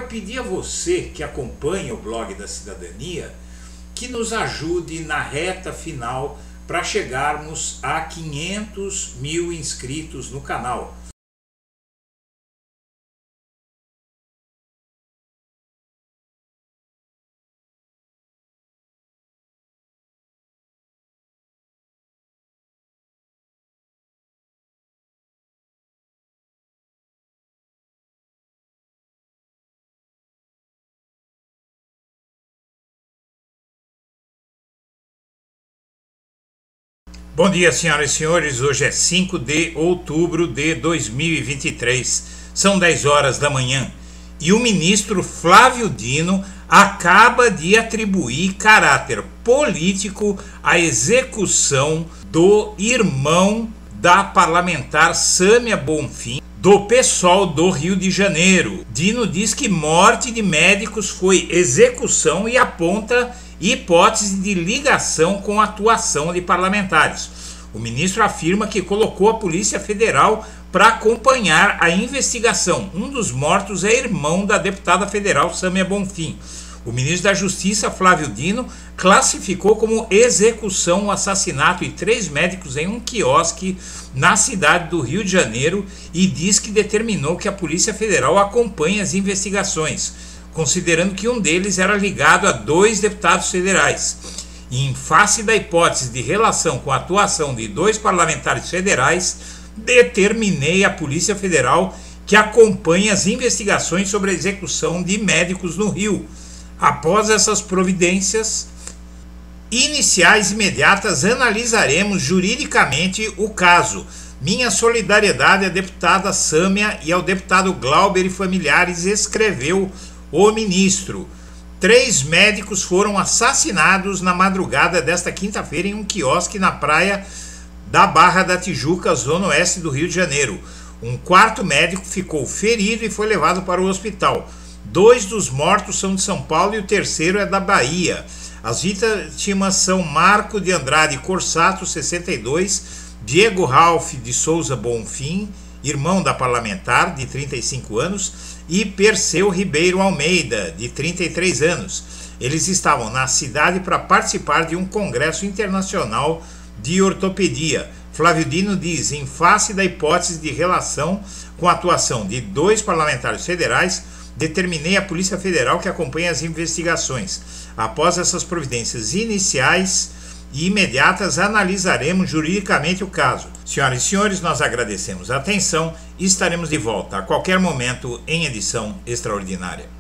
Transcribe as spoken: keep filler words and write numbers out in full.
pedir a você que acompanha o Blog da Cidadania que nos ajude na reta final para chegarmos a quinhentos mil inscritos no canal. Bom dia, senhoras e senhores. Hoje é cinco de outubro de dois mil e vinte e três. São dez horas da manhã e o ministro Flávio Dino acaba de atribuir caráter político à execução do irmão da parlamentar Sâmia Bonfim, do PSOL do Rio de Janeiro. Dino diz que morte de médicos foi execução e aponta hipótese de ligação com a atuação de parlamentares. O ministro afirma que colocou a Polícia Federal para acompanhar a investigação. Um dos mortos é irmão da deputada federal Sâmia Bonfim. O ministro da Justiça, Flávio Dino, classificou como execução o assassinato de três médicos em um quiosque na cidade do Rio de Janeiro e diz que determinou que a Polícia Federal acompanhe as investigações, considerando que um deles era ligado a dois deputados federais. E em face da hipótese de relação com a atuação de dois parlamentares federais, determinei à Polícia Federal que acompanhe as investigações sobre a execução de médicos no Rio. Após essas providências iniciais imediatas, analisaremos juridicamente o caso. Minha solidariedade à deputada Sâmia e ao deputado Glauber e familiares, escreveu o ministro. Três médicos foram assassinados na madrugada desta quinta-feira em um quiosque na praia da Barra da Tijuca, zona oeste do Rio de Janeiro. Um quarto médico ficou ferido e foi levado para o hospital. Dois dos mortos são de São Paulo e o terceiro é da Bahia. As vítimas são Marco de Andrade Corsato, sessenta e dois, Diego Ralph de Souza Bonfim, irmão da parlamentar, de trinta e cinco anos, e Perseu Ribeiro Almeida, de trinta e três anos. Eles estavam na cidade para participar de um congresso internacional de ortopedia. Flávio Dino diz, em face da hipótese de relação com a atuação de dois parlamentares federais, determinei à Polícia Federal que acompanhe as investigações. Após essas providências iniciais e imediatas, analisaremos juridicamente o caso. Senhoras e senhores, nós agradecemos a atenção e estaremos de volta a qualquer momento em edição extraordinária.